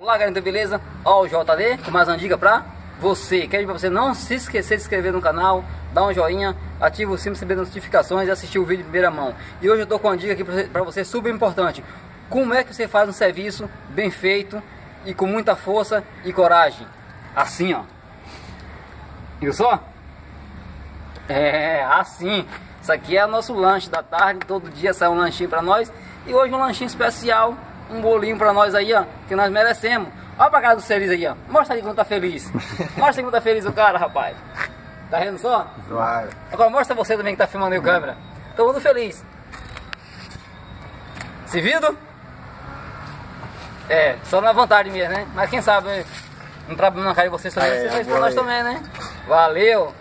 Olá galera, então beleza? Ó o JD com mais uma dica pra você. Quero pra você não se esquecer de se inscrever no canal, dar um joinha, ativa o sino para receber notificações e assistir o vídeo em primeira mão. E hoje eu tô com uma dica aqui pra você super importante. Como é que você faz um serviço bem feito e com muita força e coragem? Assim, ó. Viu só? É, assim. Isso aqui é o nosso lanche da tarde. Todo dia sai um lanchinho pra nós. E hoje um lanchinho especial, um bolinho pra nós aí, ó, que nós merecemos. Olha pra cara do feliz aí, ó. Mostra aí quando tá feliz. Mostra aí quando tá feliz o cara, rapaz. Tá vendo só? Vai. Agora mostra você também que tá filmando aí o câmera. Todo mundo feliz. Se vindo? É, só na vontade mesmo, né? Mas quem sabe, um trabalho na cara de vocês também, vocês pra nós também, né? Valeu!